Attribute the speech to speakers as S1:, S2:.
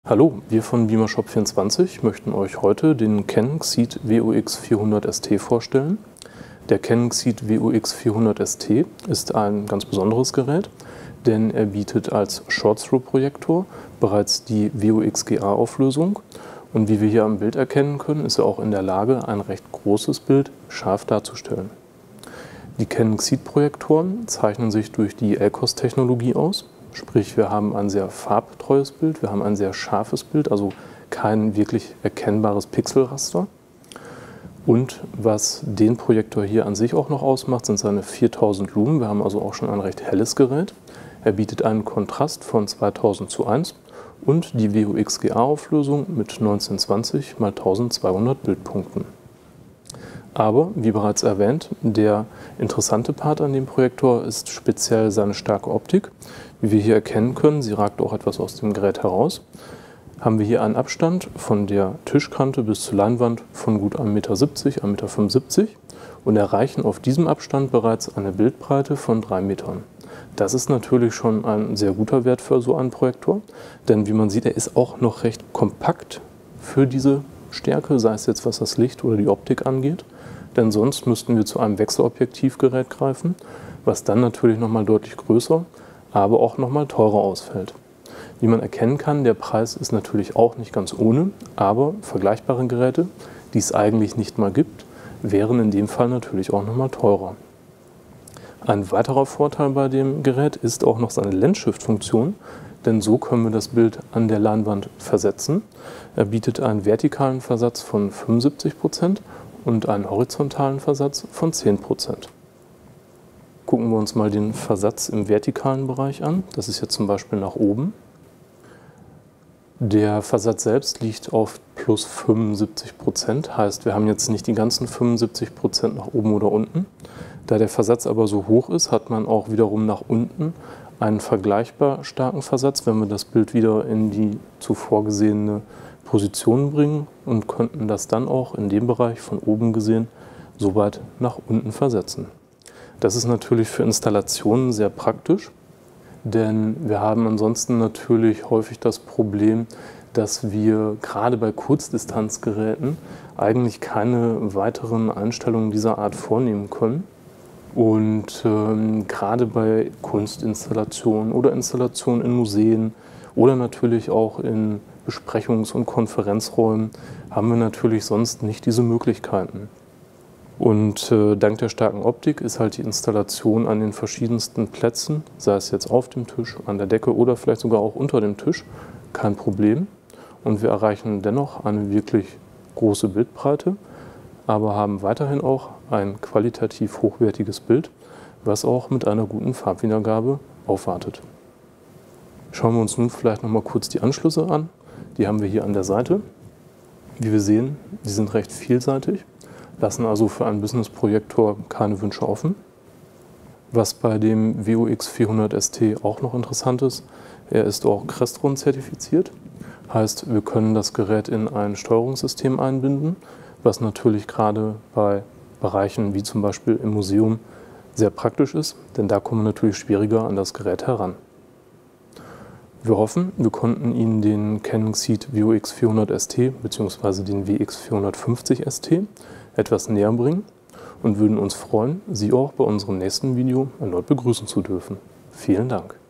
S1: Hallo, wir von BeamerShop24 möchten euch heute den Canon Xeed WOX 400 ST vorstellen. Der Canon Xeed WOX 400 ST ist ein ganz besonderes Gerät, denn er bietet als Short-Throw-Projektor bereits die WOX-GA-Auflösung und wie wir hier am Bild erkennen können, ist er auch in der Lage, ein recht großes Bild scharf darzustellen. Die Canon Xeed-Projektoren zeichnen sich durch die LCOS-Technologie aus. Sprich, wir haben ein sehr farbtreues Bild, wir haben ein sehr scharfes Bild, also kein wirklich erkennbares Pixelraster. Und was den Projektor hier an sich auch noch ausmacht, sind seine 4000 Lumen. Wir haben also auch schon ein recht helles Gerät. Er bietet einen Kontrast von 2000:1 und die WOX-GA-Auflösung mit 1920 x 1200 Bildpunkten. Aber, wie bereits erwähnt, der interessante Part an dem Projektor ist speziell seine starke Optik. Wie wir hier erkennen können, sie ragt auch etwas aus dem Gerät heraus, haben wir hier einen Abstand von der Tischkante bis zur Leinwand von gut 1,70 m, 1,75 m und erreichen auf diesem Abstand bereits eine Bildbreite von 3 Metern. Das ist natürlich schon ein sehr guter Wert für so einen Projektor, denn wie man sieht, er ist auch noch recht kompakt für diese Stärke, sei es jetzt was das Licht oder die Optik angeht. Denn sonst müssten wir zu einem Wechselobjektivgerät greifen, was dann natürlich nochmal deutlich größer, aber auch nochmal teurer ausfällt. Wie man erkennen kann, der Preis ist natürlich auch nicht ganz ohne, aber vergleichbare Geräte, die es eigentlich nicht mal gibt, wären in dem Fall natürlich auch nochmal teurer. Ein weiterer Vorteil bei dem Gerät ist auch noch seine Lens-Shift-Funktion, denn so können wir das Bild an der Leinwand versetzen. Er bietet einen vertikalen Versatz von 75% und einen horizontalen Versatz von 10%. Gucken wir uns mal den Versatz im vertikalen Bereich an. Das ist jetzt zum Beispiel nach oben. Der Versatz selbst liegt auf plus 75%, heißt, wir haben jetzt nicht die ganzen 75% nach oben oder unten. Da der Versatz aber so hoch ist, hat man auch wiederum nach unten einen vergleichbar starken Versatz, wenn wir das Bild wieder in die zuvor gesehene Position bringen und könnten das dann auch in dem Bereich von oben gesehen so weit nach unten versetzen. Das ist natürlich für Installationen sehr praktisch, denn wir haben ansonsten natürlich häufig das Problem, dass wir gerade bei Kurzdistanzgeräten eigentlich keine weiteren Einstellungen dieser Art vornehmen können. Und gerade bei Kunstinstallationen oder Installationen in Museen oder natürlich auch in Besprechungs- und Konferenzräumen haben wir natürlich sonst nicht diese Möglichkeiten. Und dank der starken Optik ist halt die Installation an den verschiedensten Plätzen, sei es jetzt auf dem Tisch, an der Decke oder vielleicht sogar auch unter dem Tisch, kein Problem. Und wir erreichen dennoch eine wirklich große Bildbreite, aber haben weiterhin auch ein qualitativ hochwertiges Bild, was auch mit einer guten Farbwiedergabe aufwartet. Schauen wir uns nun vielleicht noch mal kurz die Anschlüsse an. Die haben wir hier an der Seite. Wie wir sehen, die sind recht vielseitig, lassen also für einen Business-Projektor keine Wünsche offen. Was bei dem WOX 400 ST auch noch interessant ist, er ist auch Crestron zertifiziert. Heißt, wir können das Gerät in ein Steuerungssystem einbinden, was natürlich gerade bei Bereichen wie zum Beispiel im Museum sehr praktisch ist, denn da kommen wir natürlich schwieriger an das Gerät heran. Wir hoffen, wir konnten Ihnen den Canon Xeed WOX 400 ST bzw. den WX 450 ST etwas näher bringen und würden uns freuen, Sie auch bei unserem nächsten Video erneut begrüßen zu dürfen. Vielen Dank!